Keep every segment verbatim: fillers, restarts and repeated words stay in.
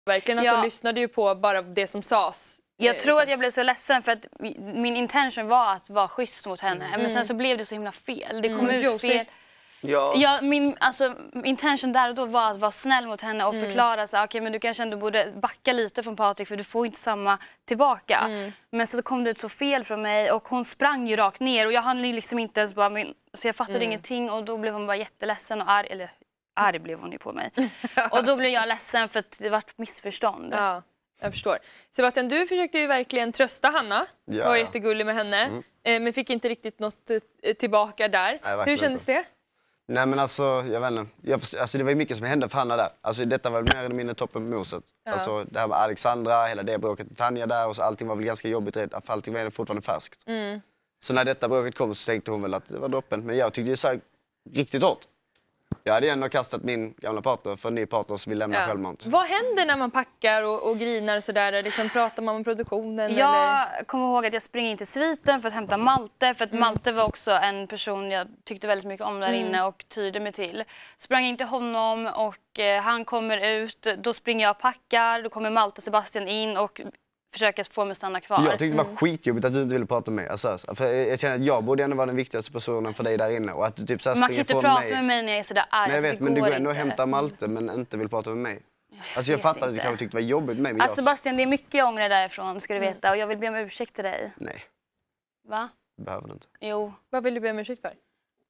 Verkligen att ja. de lyssnade ju på bara det som sades. Jag tror att jag blev så ledsen för att min intention var att vara schysst mot henne. Mm. Men sen så blev det så himla fel. Det kom mm. ut fel. Ja. Ja, min alltså, intention där och då var att vara snäll mot henne och mm. förklara så okej, okay, men du kanske ändå borde backa lite från Patrik för du får inte samma tillbaka. Mm. Men så kom det ut så fel från mig och hon sprang ju rakt ner och jag hann liksom inte ens bara, men, så jag fattade mm. ingenting och då blev hon bara jätteledsen och arg, eller arg blev hon ju på mig. Och då blev jag ledsen för att det var ett missförstånd. Ja. Jag förstår. Sebastian, du försökte ju verkligen trösta Hanna. Ja. Var jättegullig med henne. Mm. Men fick inte riktigt något tillbaka där. Nej, hur kändes inte. det? Nej men alltså, jag vet inte. Jag förstår, alltså, det var ju mycket som hände för Hanna där. Alltså detta var mer eller mindre toppen på moset. Ja. Alltså det här med Alexandra, hela det bråket med Tanja där och så allting var väl ganska jobbigt. För allting var fortfarande färskt. Mm. Så när detta bråket kom så tänkte hon väl att det var droppen. Men jag tyckte det så riktigt hårt. Jag hade ändå kastat min gamla partner för en ny partner som vill lämna ja. självmant. Vad händer när man packar och, och grinar och sådär? Liksom, pratar man om produktionen? Jag eller? kommer ihåg att jag springer in till sviten för att hämta Malte. För att mm. Malte var också en person jag tyckte väldigt mycket om där mm. inne och tydde mig till. Sprang in till honom och eh, han kommer ut. Då springer jag och packar. Då kommer Malte och Sebastian in och försöker få mig att stanna kvar. Jag tyckte det var skitjobbigt att du inte ville prata med mig. Alltså, för jag känner att jag borde ändå vara den viktigaste personen för dig där inne. Och att du typ så här man kan inte prata mig. med mig när jag är sådär arg. Nej, jag vet, alltså, men du går ändå inte. och hämtar Malte men inte vill prata med mig. Alltså jag, jag fattar att du kanske tyckte det var jobbigt med mig. Alltså jag... Sebastian, det är mycket jag ångrar därifrån ska du veta. Och jag vill be om ursäkt till dig. Nej. Va? Du behöver det inte. Jo. Vad vill du be om ursäkt för?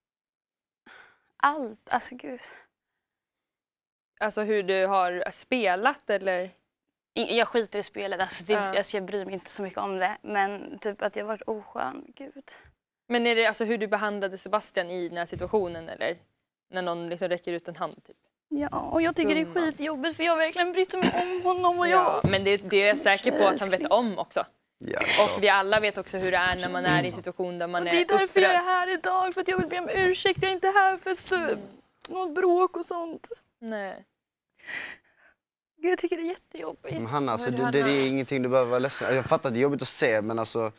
Allt, alltså gud. Alltså hur du har spelat eller? Jag skiter i spelet, alltså, det, ja. alltså jag bryr mig inte så mycket om det. Men typ att jag varit oskön, gud. Men är det alltså hur du behandlade Sebastian i den här situationen eller? När någon liksom räcker ut en hand typ? Ja, och jag tycker Gumma. det är skitjobbigt för jag verkligen bryr mig om honom och jag. Ja, men det, det är jag säker på att han vet om också. Ja, och vi alla vet också hur det är när man är i en situation där man är upprörd. Det är därför upprörd. jag är här idag, för att jag vill be om ursäkt. Jag är inte här för så, mm. något bråk och sånt. Nej. Gud, jag tycker det är jättejobbigt. Men Hanna, alltså, det, det är ingenting du behöver vara ledsen. Jag fattar att det är jobbigt att se, men alltså...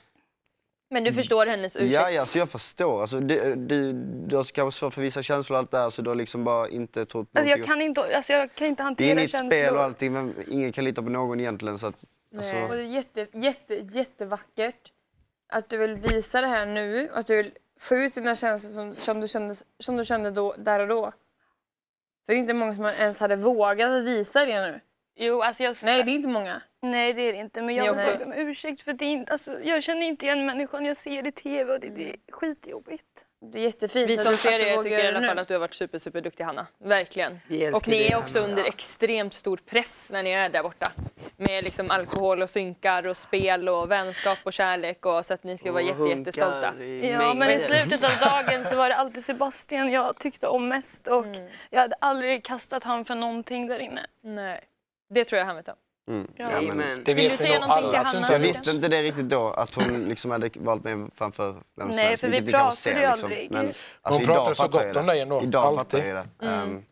Men du förstår hennes ursäkt? Ja, ja alltså, jag förstår. Alltså, du, du, du har kanske svårt för att visa känslor och allt där, så du har liksom bara inte trott alltså, jag kan inte alltså, jag kan inte hantera känslor. Det är känslor. spel och allting, men ingen kan lita på någon egentligen. Så att, alltså... Och det är jätte, jätte, jättevackert att du vill visa det här nu. Att du vill få ut dina känslor som, som, du, kände, som du kände då, där och då. För det är inte många som ens hade vågat visa det nu. Jo, alltså jag... Nej, det är inte många. Nej, det är det inte. Men jag vill om ursäkt för det inte, alltså, jag känner inte igen människan. Jag ser det i tv och det, det är skitjobbigt. Det är jättefint. Vi som ser det tycker i alla fall att du har varit super, super duktig, Hanna. Verkligen. Och ni är också under extremt stor press när ni är där borta. Med liksom alkohol och synkar och spel och vänskap och kärlek. Och så att ni ska vara jätte, jättestolta. Ja, men i slutet av dagen så var det alltid Sebastian jag tyckte om mest. Och mm. jag hade aldrig kastat han för någonting där inne. Nej, det tror jag han vet om. Mm. Ja. Ja, men... Det vet vi nog alla att du inte Jag visste inte det riktigt då, att hon liksom hade valt mig framför vem som Nej, helst. för vi pratade ju aldrig. Liksom. Men, alltså, hon pratar så gott om dig ändå. Idag fattar jag det. Mm. Um,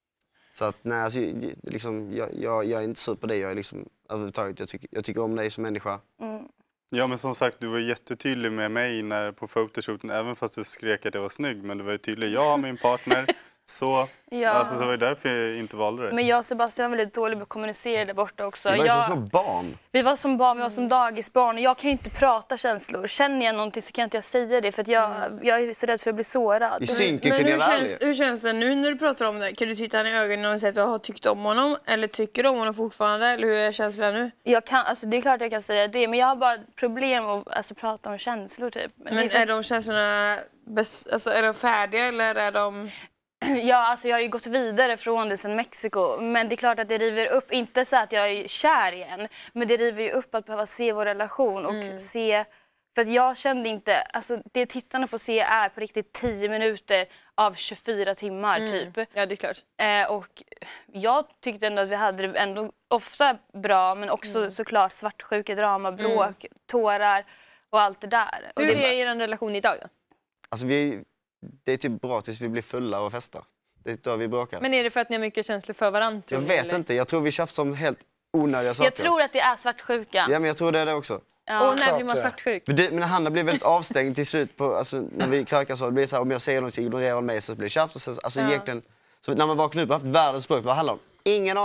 så att nej, alltså, liksom, jag, jag, jag är inte sur på det. Jag är liksom, överhuvudtaget, jag, tycker, jag tycker om dig som människa. Mm. Ja, men som sagt, du var jättetydlig med mig när på fotoshooten, även fast du skrek att jag var snygg. Men du var ju tydlig, jag har min partner. Så, ja. alltså, så var det därför jag inte valde det. Men jag och Sebastian var väldigt dåliga på att kommunicera där borta också. Vi var jag... som små barn. Vi var som barn, vi var som dagisbarn. Och jag kan ju inte prata känslor. Känner jag någonting så kan inte jag säga det. För att jag, mm. jag är så rädd för att bli sårad. I synken men kunde hur jag känns, hur känns det nu när du pratar om det? Kan du titta henne i ögonen och säga att du har tyckt om honom? Eller tycker du om honom fortfarande? Eller hur är känslan nu? Jag kan, alltså, det är klart jag kan säga det. Men jag har bara problem att alltså, prata om känslor typ. Men, men är, så... är de känslorna bes, alltså, är de färdiga eller är de... Ja, alltså jag har ju gått vidare från det sedan Mexiko. Men det är klart att det river upp, inte så att jag är kär igen. Men det river ju upp att behöva se vår relation och mm. se... För att jag kände inte, alltså det tittarna får se är på riktigt tio minuter av tjugofyra timmar mm. typ. Ja, det är klart. Eh, och jag tyckte ändå att vi hade det ändå ofta bra, men också mm. såklart svartsjuka, drama, bråk, mm. tårar och allt det där. Hur och det är er relation idag då? Alltså vi, det är typ bra tills vi blir fulla och festar. Det är då vi bråkar. Men är det för att ni har mycket känslor för varandra? Jag vet eller? inte, jag tror vi tjafsar om helt onödiga saker. Jag tror att det är svartsjuka. Ja, men jag tror det är det också. Ja. Och när blir man svartsjuk? Det, men Hanna blir väldigt avstängd till slut på, alltså, när vi krökar så det blir så här, om jag säger något så ignorerar hon mig så blir det tjafs och så, alltså ja. egentligen så när man vaknar upp och haft världens bråk, vad handlar om? Ingen aning.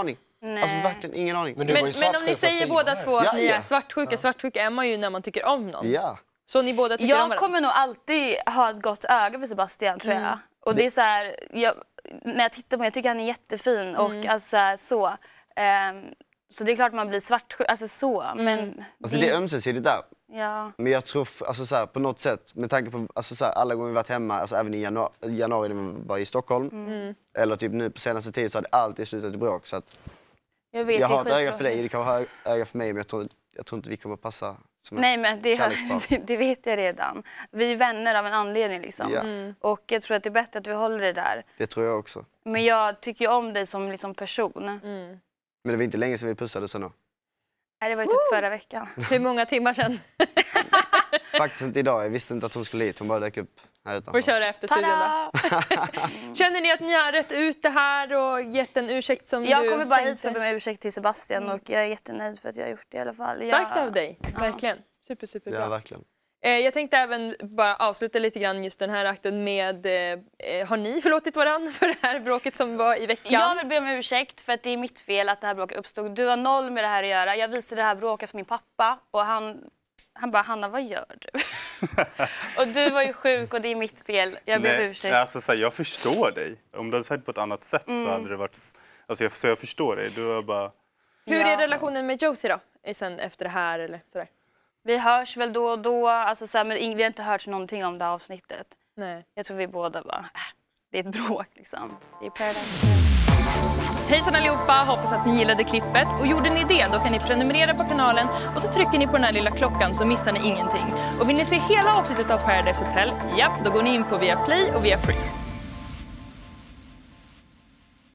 Nej. Alltså verkligen ingen aning. Men, men, men om ni säger båda två att ja, ni ja. är svartsjuka, ja. svartsjuka är man ju när man tycker om någon. Ja. Så ni båda tycker jag om varandra? Jag kommer nog alltid ha ett gott öga för Sebastian, tror jag. Mm. Och det är så här, jag, när jag tittar på honom, jag tycker han är jättefin. Mm. Och alltså så. Um, så det är klart man blir svartsjuk, alltså så. Mm. Men alltså det är ömsesidigt där. Ja. Men jag tror, alltså så här, på något sätt, med tanke på alltså så här, alla gånger vi varit hemma, alltså även i januari, januari när vi var i Stockholm, mm. eller typ nu på senaste tiden så har det alltid slutat i bråk. Så att jag vet, jag har ett öga för dig, det kan vara ett öga för mig, men jag tror, jag tror inte vi kommer passa som Nej, men det, har, det vet jag redan. Vi är vänner av en anledning liksom. Ja. Mm. Och jag tror att det är bättre att vi håller det där. Det tror jag också. Men jag tycker om dig som liksom person. Mm. Men det var inte länge sedan vi pussades ändå. Nej, det var ju typ förra veckan. Hur många timmar sedan? Faktiskt inte idag. Jag visste inte att hon skulle hit. Hon bara dök upp här utanför. Och köra efter studion då. Känner ni att ni har rätt ut det här och gett en ursäkt som jag du Jag kommer bara tänkte? hit för att be om ursäkt till Sebastian mm. och jag är jättenöjd för att jag har gjort det i alla fall. Starkt jag... av dig, verkligen. Super, super bra. Ja, verkligen. Jag tänkte även bara avsluta lite grann just den här akten med, eh, har ni förlåtit varandra för det här bråket som var i veckan? Jag vill be om ursäkt för att det är mitt fel att det här bråket uppstod. Du har noll med det här att göra. Jag visade det här bråket för min pappa och han, han bara, Hanna, vad gör du? Och du var ju sjuk och det är mitt fel. Jag ber om ursäkt. Alltså, så här, jag förstår dig. Om du hade sagt på ett annat sätt mm. så hade det varit, alltså jag, så jag förstår dig. Du var bara... Hur ja. är relationen med Josie då? Sen efter det här eller sådär? Vi hörs väl då och då, alltså så här, men vi har inte hört någonting om det här avsnittet. Nej. Jag tror vi båda bara, äh, det är ett bråk liksom. Det är Paradise. Hejsan allihopa, hoppas att ni gillade klippet. Och gjorde ni det, då kan ni prenumerera på kanalen och så trycker ni på den här lilla klockan så missar ni ingenting. Och vill ni se hela avsnittet av Paradise Hotel, ja, då går ni in på Viaplay och Viafree.